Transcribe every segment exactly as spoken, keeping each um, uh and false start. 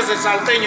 ganas de salteña.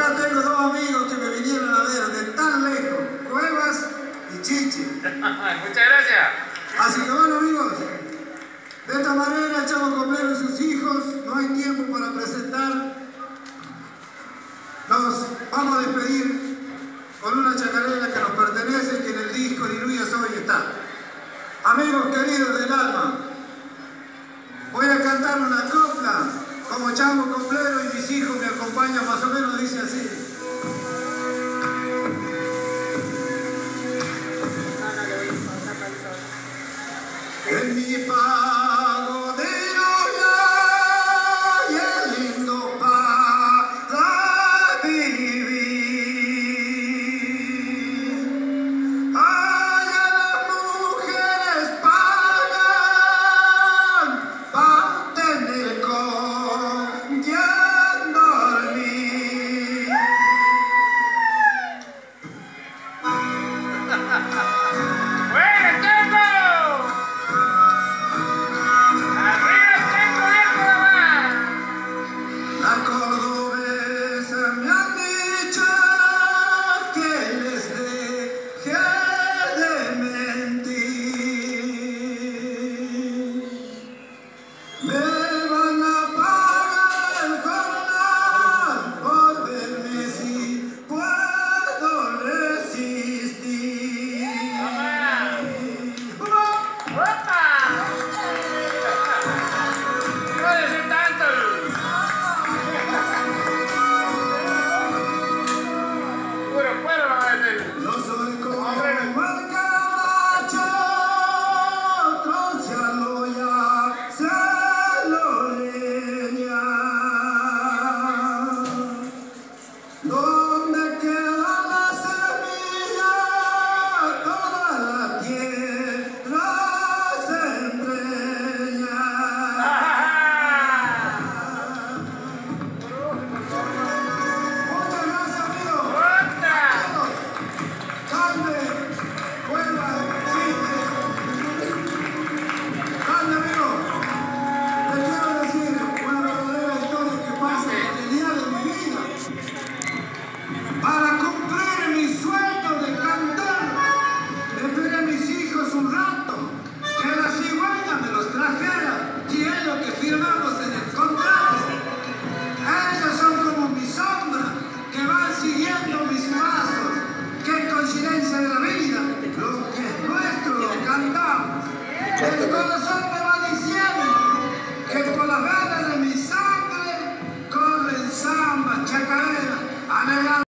acá tengo dos amigos que me vinieron a ver de tan lejos, Cuevas y Chichi. Muchas gracias. Así que bueno, amigos, de esta manera el Chavo Coplero y sus hijos, no hay tiempo para presentar. Nos vamos a despedir con una chacarera que nos pertenece, que en el disco Diluya Soy está. Amigos queridos del alma, voy a cantar una copla como Chavo Coplero y mis hijos me acompañan, más o menos dice así. En mi pago de Diluya y el lindo para vivir. Allá las mujeres pagan para tener con quien dormir. Donde queda la semilla, toda la tierra se empreña. Muchas gracias, amigos. Grande, Cueva, Chichi. Grande, amigo. Les quiero decir una verdadera historia que pasa en el día de mi vida. Para cumplir mi sueño de cantar, esperé a mis hijos un rato, que la cigüeña me los trajera, y es lo que firmamos en el contrato. Ellos son como mi sombra, que van siguiendo mis pasos. Qué coincidencia de la vida, lo que es nuestro lo cantamos. El corazón me va diciendo que por las venas de mi sangre corren samba, chacarera, anhelando.